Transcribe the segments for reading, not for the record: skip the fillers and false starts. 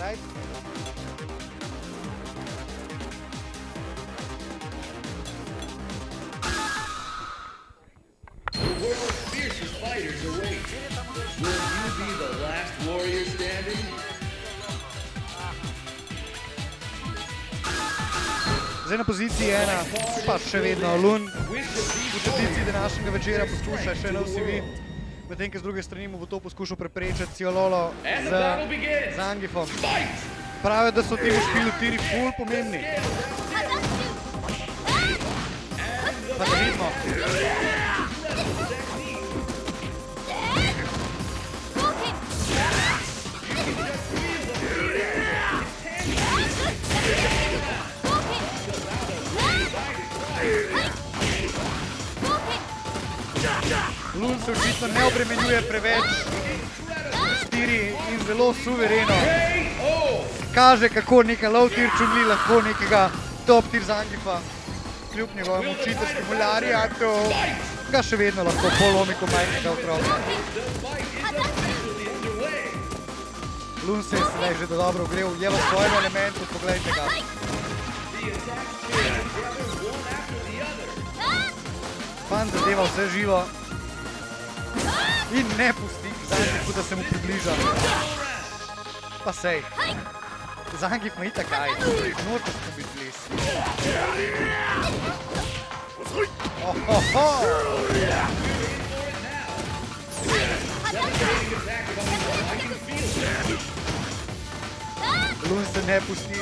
right? The world's fiercest fighters await. Will you be the last warrior standing? Zdaj na poziciji 1, pa še vedno Lun. V tradiciji današnjega večera poskuša še nov CV, medtem ko z druge strani mu bo to poskušal preprečiti Ciololo z Zangifom. Pravijo, da so v tem špilu tiri ful pomembni. Pa da vidimo. Lun se očitno ne obremenjuje preveč s tiri in zelo suvereno kaže, kako neka low tier Chun-Li lahko nekega top tier Zangifa kljub njegovemu čiterskim lariatu ga še vedno lahko polomi kot majhnega otroka. Lun se je sedaj že dobro ogrel, je v svojem elementu, poglejte ga. Fan zadeva vse živo in ne pusti Zangifu, da se mu približa. Pa sej, Zangif ima itak kaj, noče smo biti bliz. Ohoho! Lun se ne pusti.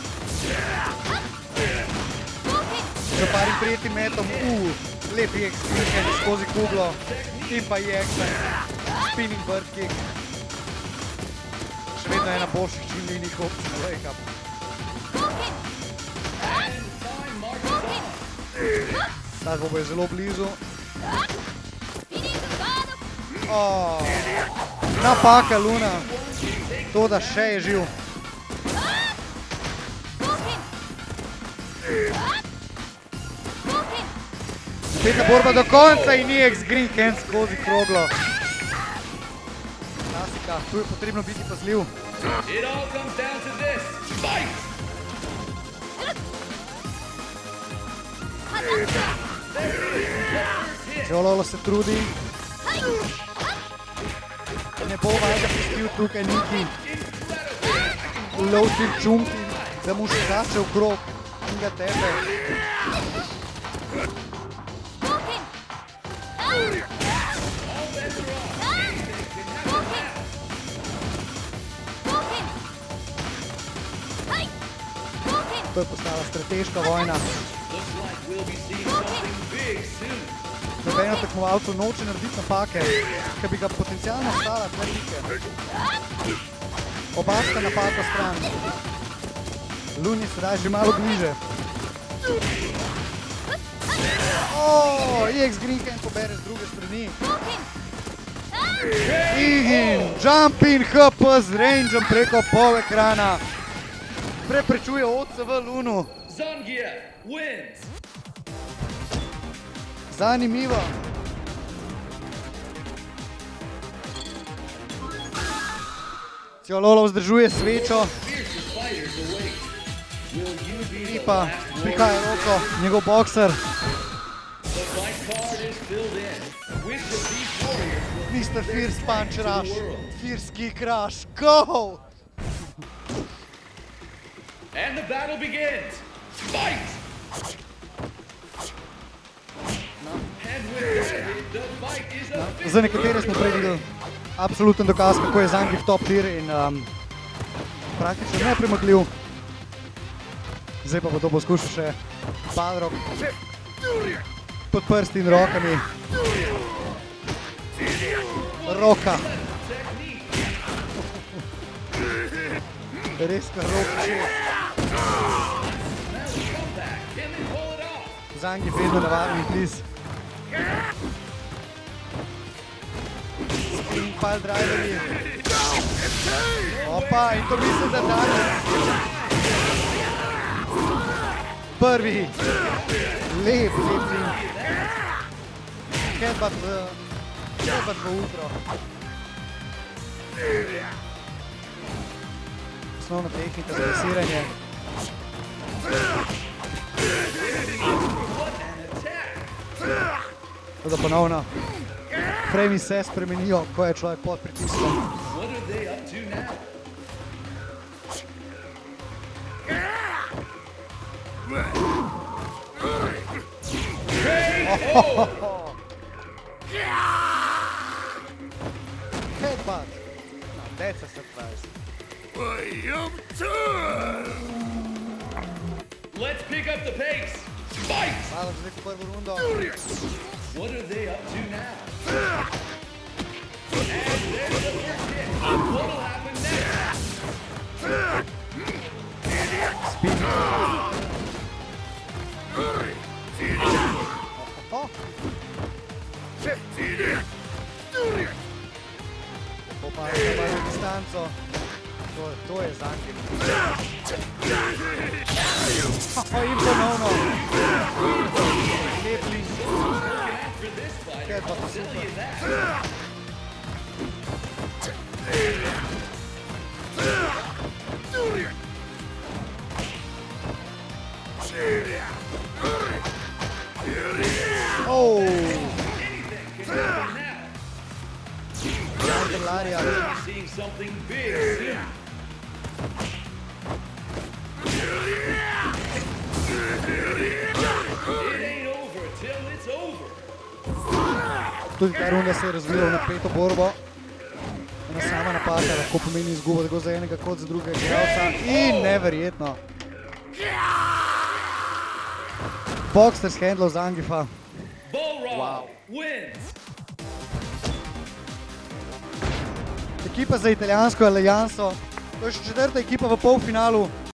Za parim prijetnim metom, lepi X-Kicken skozi kuglo in pa X-Kicken, spinning bird kick. Še vedno ena boljših Chun-Linih opcij na wake up. Ta dvoboj je zelo blizu. Napaka Luna, to da še je živ. Spetna borba do konca in EX Green Hand skozi kroglo. Klasika, tu je potrebno biti pazljiv. Ciololo se trudi. Ne bo valjda pustil tukaj neki low tier Chunki, da mu še zače v krog in ga tepe. To je postala strateška vojna. Nobeno tekmovalcu noče narediti napake, ki bi ga potencialno stala tverike. Oba sta napako stran. Lun je sedaj že malo bliže. EX Green Hand pobere z druge strani. In jumping HP z rangeom preko pol ekrana. Preprečuje OCV Lunu. Zanimivo. Ciololo vzdržuje svečo. In pa prihaja Roko, njegov bokser. Mr. Fierce Punch Rush, Fierce Kick Rush, go! And the battle begins. Fight! Za nekatere smo prej videli absoluten dokaz, kako je Zangif top tier in praktično nepremagljiv. Zdaj pa bo to poskušal še Balrog pod prsti in rokami. Roka. Res kar Rok šest. Zangif vedno navadni bliz. Spin pile driverji. Opa, in to mislim, da dalje. Prvi. Lep fin. Headbutt v ultro. osnovna tehnika za resiranje. Tako da ponovno, frame se spremenijo, ko je človek pod pritiskom. Headbutt. No, that's a surprise. Let's pick up the pace. Fight! Malo za neko prvo rundo. What are they up to now? And there's the first hit. What'll happen next? Spin. Popadajo na distanco. To je Zangief. In ponovno. Lep link. Kaj pa to super. Seeing something big soon. It ain't over till it's over. Tudi ta runda se je razvila v napeto borbo. Ena sama napaka lahko pomeni izgubo tako za enega kot za drugega igralca. In neverjetno. Boxers handlov Zangiefa. Wow. Wins. Ekipa za italijansko alianso. To je še četrta ekipa v polfinalu.